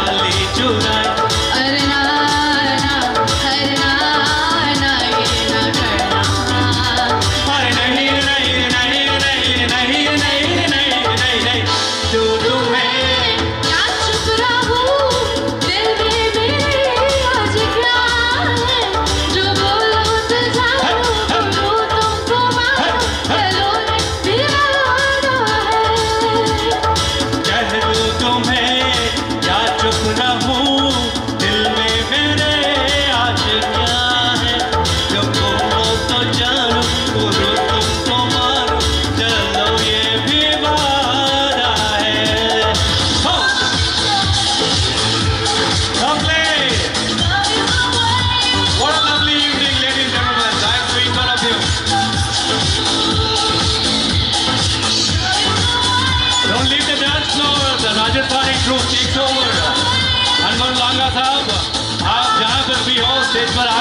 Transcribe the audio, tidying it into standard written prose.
डाली चुराए। अरे ना ना, अरे ना ना, ये ना करना। अरे नहीं नहीं नहीं नहीं नहीं नहीं नहीं नहीं नहीं, जो तुम्हें क्या चुप रहूं दिल में मेरे आज क्या है, जो बोलो तो जाओ, बोलो तुमको मारो, चलो रे दीवाना है। कह दूं तुम्हें क्या चुप रहूं दिल में मेरे आज क्या है, जो बोलो तो जानो, बोलो तुमको मारो, चलो ये भी वादा है। हो! Lovely! What a lovely evening, ladies and gentlemen. Thanks to each one of you. Don't leave the dance floor. The Rajasthani troupe takes over. Anwar लांगा साहब, आप जहाँ पर भी हो स्टेज पर